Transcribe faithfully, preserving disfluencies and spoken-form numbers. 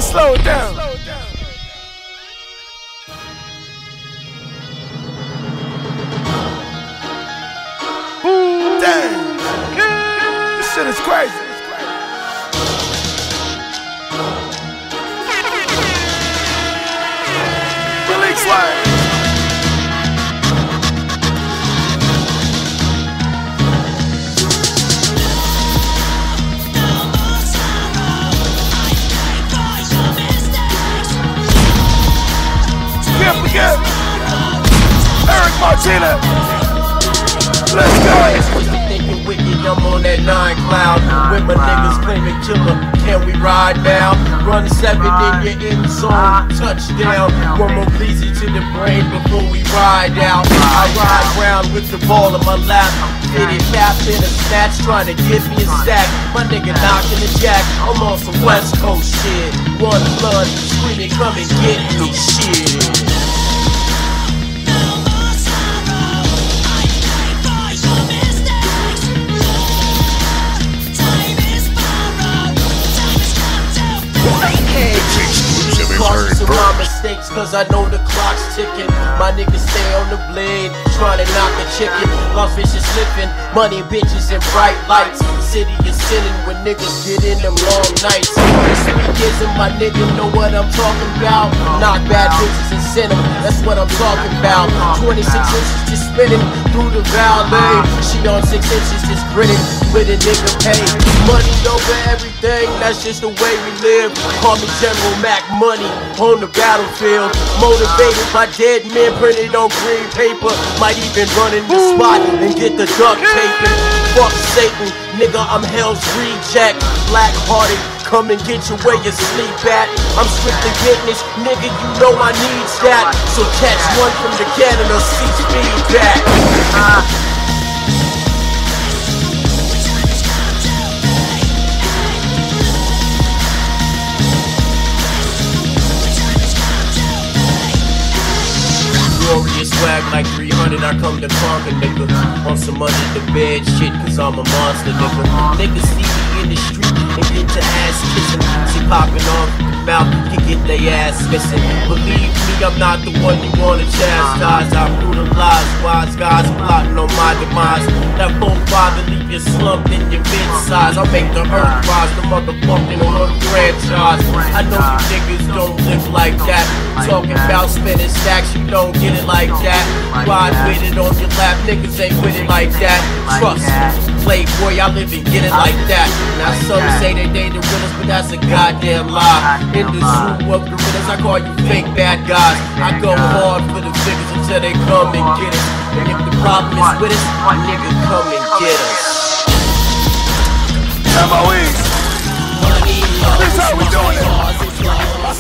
slow it down. Ooh, damn. This shit is crazy. S.Malik Swayne. Can't forget Eric Martina. Let's go. Thinking wicked, I'm on that nine cloud. With my niggas claiming killer, can we ride now? Run seven in your end zone, touchdown. One more bleezy to the brain before we ride out. I ride round with the ball in my lap. Did it cap in a snatch, trying to give me a stack. My nigga knocking the jack, I'm on some West Coast shit. One blood, screaming, come and get me shit. Cautious of my mistakes, cause I know the clock's ticking. My niggas stay on the blade, trying to knock a chicken. Lost fishes slipping, money, bitches, and bright lights. City is sinning when niggas get in them long nights. Speakers and my nigga know what I'm talking about. Knock bad bitches and send them, that's what I'm talking about. twenty-six inches just spinning through the valet. She on six inches just grinning with a nigga pay. Money over everything, that's just the way we live. Call me General Mac Money on the battlefield. Motivated by dead men printed on green paper. Might even run in the spot and get the duct taping. Fuck Satan, nigga, I'm hell's reject. Black hearted, come and get you where you sleep at. I'm strictly fitness, nigga, you know I needs that. So catch one from the Canada, see feedback. uh. Glorious swag like three hundred, I come to conquer, nigga. On some under the bed shit, cause I'm a monster, nigga. Niggas see me in the street and get your ass kissing. See popping off the mouth, can get they ass missing. Believe me, I'm not the one you wanna chastise. I brutalize wise guys plotting on my demise. That phone father leave you slumped in your mid-size. I make the earth rise, the motherfucking hood franchise. I know you niggas don't live like that. Talking about spending stacks, you don't get it like that. Ride with it on your lap, niggas ain't with it like that. Trust me, playboy, I live and get it like that. Now some say that they the winners, but that's a goddamn lie. In the zoo of gorillas, I call you fake bad guys. I go hard for the figures until they come and get us. And if the problem is with us, my nigga come and get us. M O E This how we doing it.